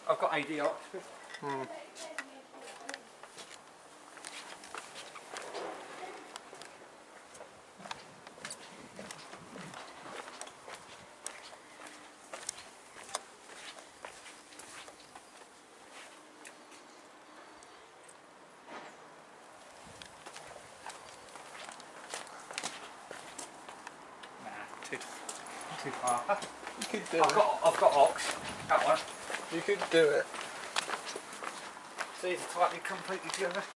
I've got AD Oxford. Too far. You could do it. I've got Ox. That one. You could do it. See, it's tightly completely together.